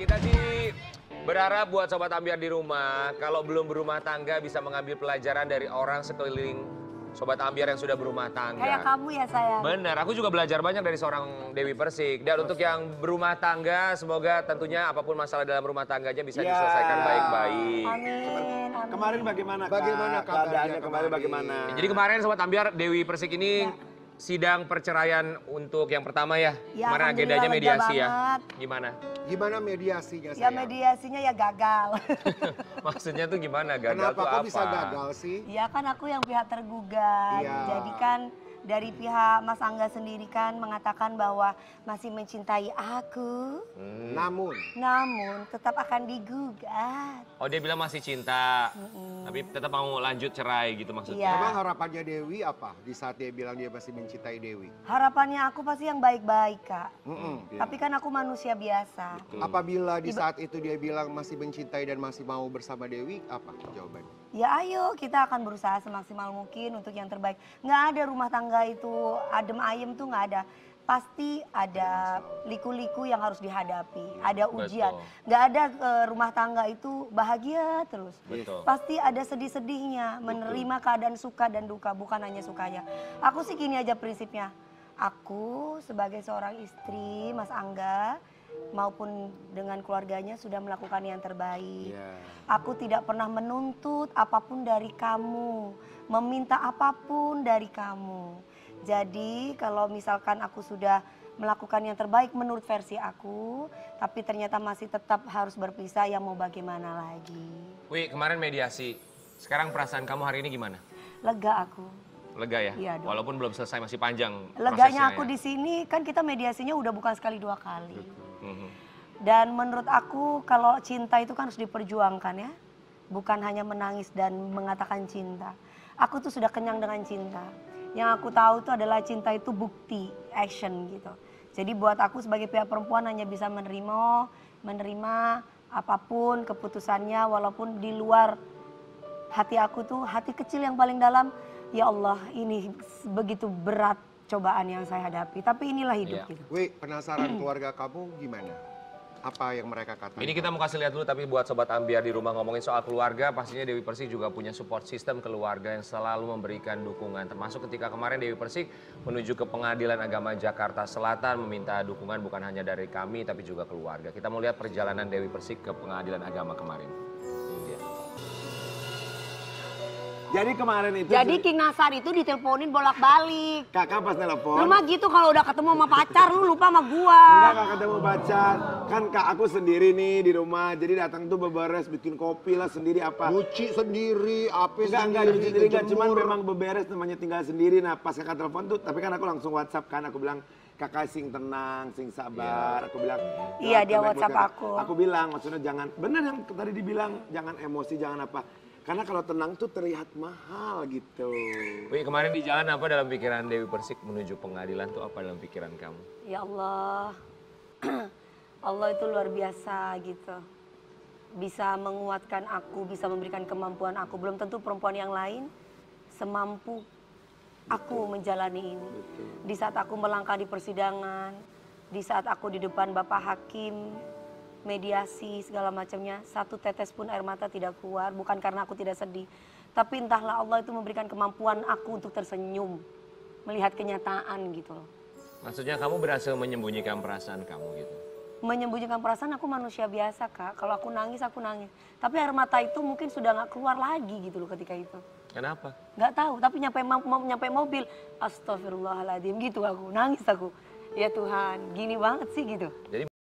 Kita sih berharap buat Sobat Ambiar di rumah, kalau belum berumah tangga bisa mengambil pelajaran dari orang sekeliling Sobat Ambiar yang sudah berumah tangga. Kayak kamu ya sayang. Benar, aku juga belajar banyak dari seorang Dewi Persik. Dan untuk yang berumah tangga, semoga tentunya apapun masalah dalam rumah tangganya bisa diselesaikan baik-baik. Amin. Kemarin bagaimana Kak? Bagaimana keadaannya kemarin bagaimana? Jadi kemarin Sobat Ambiar, Dewi Persik ini sidang perceraian untuk yang pertama ya. Ya, Kemarin agendanya alhamdulillah lega mediasi ya. banget. Gimana? Gimana mediasinya Ya sayang? mediasinya ya gagal. Maksudnya tuh gimana? Gagal Kenapa tuh kok apa? bisa gagal sih? Ya kan aku yang pihak tergugat. Iya. Jadi kan dari pihak Mas Angga sendiri kan mengatakan bahwa masih mencintai aku. Namun, Tetap akan digugat. Oh dia bilang masih cinta, tapi tetap mau lanjut cerai gitu maksudnya. Iya. memang harapannya Dewi apa? Di saat dia bilang dia masih mencintai Dewi. Harapannya aku pasti yang baik-baik Kak. Iya. Tapi kan aku manusia biasa. Apabila di saat itu dia bilang masih mencintai dan masih mau bersama Dewi, apa jawabannya? Ya ayo kita akan berusaha semaksimal mungkin untuk yang terbaik. Nggak ada rumah tangga itu adem ayem tuh nggak ada. Pasti ada liku-liku yang harus dihadapi, ada ujian. Betul. Nggak ada rumah tangga itu bahagia terus. Betul. Pasti ada sedih-sedihnya, menerima keadaan suka dan duka, bukan hanya sukanya. Aku sih gini aja prinsipnya. Aku sebagai seorang istri, Mas Angga, maupun dengan keluarganya sudah melakukan yang terbaik. Aku tidak pernah menuntut apapun dari kamu, meminta apapun dari kamu. Jadi kalau misalkan aku sudah melakukan yang terbaik menurut versi aku, tapi ternyata masih tetap harus berpisah, ya mau bagaimana lagi. Wih kemarin mediasi, sekarang perasaan kamu hari ini gimana? Lega aku. Lega ya? Iya dong. Walaupun belum selesai masih panjang Leganya prosesnya aku ya? di sini kan kita mediasinya udah bukan sekali dua kali. Mhm. Dan menurut aku kalau cinta itu kan harus diperjuangkan ya. Bukan hanya menangis dan mengatakan cinta. Aku tuh sudah kenyang dengan cinta. Yang aku tahu itu adalah cinta itu bukti, action gitu. Jadi buat aku sebagai pihak perempuan hanya bisa menerima apapun keputusannya walaupun di luar hati aku tuh, hati kecil yang paling dalam, ya Allah ini begitu berat cobaan yang saya hadapi. Tapi inilah hidup gitu. Wih, penasaran keluarga kamu gimana? Apa yang mereka katakan? Ini kita mau kasih lihat dulu, tapi buat Sobat Ambiar di rumah ngomongin soal keluarga, pastinya Dewi Persik juga punya support system keluarga yang selalu memberikan dukungan. Termasuk ketika kemarin Dewi Persik menuju ke Pengadilan Agama Jakarta Selatan meminta dukungan bukan hanya dari kami, tapi juga keluarga. Kita mau lihat perjalanan Dewi Persik ke Pengadilan Agama kemarin. Jadi kemarin itu Jadi King Nasar itu diteleponin bolak-balik. Kakak pas telepon. Lu mah gitu kalau udah ketemu sama pacar lu lupa sama gua. Enggak Kak ketemu pacar. Kan Kak aku sendiri nih di rumah. Jadi datang tuh beberes bikin kopi lah sendiri apa. Nyuci sendiri, apa Enggak dicuci sendiri enggak, cuman memang beberes namanya tinggal sendiri. Nah pas kakak telepon tuh, tapi kan aku langsung WhatsApp kan, aku bilang kakak sing tenang, sing sabar. Aku bilang Iya, dia terbaik buat WhatsApp kakak. aku. Aku bilang maksudnya jangan, benar yang tadi dibilang, jangan emosi, jangan apa. Karena kalau tenang tuh terlihat mahal gitu. Wih kemarin di jalan apa dalam pikiran Dewi Persik menuju pengadilan tuh apa dalam pikiran kamu? Ya Allah, Allah itu luar biasa gitu. Bisa menguatkan aku, bisa memberikan kemampuan aku. Belum tentu perempuan yang lain semampu aku menjalani ini. Di saat aku melangkah di persidangan, di saat aku di depan Bapak Hakim, mediasi segala macamnya, satu tetes pun air mata tidak keluar, bukan karena aku tidak sedih. Tapi entahlah Allah itu memberikan kemampuan aku untuk tersenyum, melihat kenyataan gitu loh. Maksudnya kamu berhasil menyembunyikan perasaan kamu gitu? Menyembunyikan perasaan aku manusia biasa Kak, kalau aku nangis aku nangis. Tapi air mata itu mungkin sudah gak keluar lagi gitu loh ketika itu. Kenapa? Gak tahu, tapi nyampe mobil, astagfirullahaladzim gitu aku, nangis aku. Ya Tuhan, gini banget sih gitu. Jadi